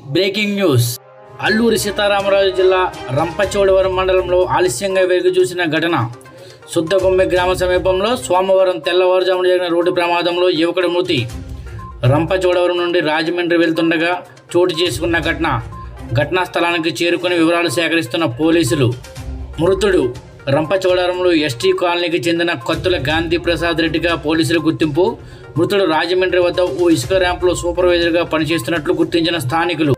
Breaking news. Alluri Sitaramaraju జిల్లా రంపచోడవరం మండలంలో ఆలస్యంగా వెలుగు చూసిన ఘటన. శుద్ధకొమ్మె గ్రామ సమీపంలో సోమవారం తెల్లవారుజామున జరిగిన రోడ్డు ప్రమాదంలో యువకుడి మృతి. రంపచోడవరం నుండి రాజమండ్రి వెళ్తుండగా చోటు చేసుకున్న ఘటనా స్థలానికి చేరుకుని వివరాలు సేకరిస్తున్న పోలీసులు. మృతుడు రంపచోడవరంలో ఎస్టీ కాలనీకి చెందిన కత్తుల గాంధీ ప్రసాద్ రెడ్డిగా పోలీసులు గుర్తింపు. మృతుడు రాజమండ్రి వద్ద ఓ ఇసుక ర్యాంపులో సూపర్వైజర్గా పనిచేస్తున్నట్లు గుర్తించిన స్థానికులు.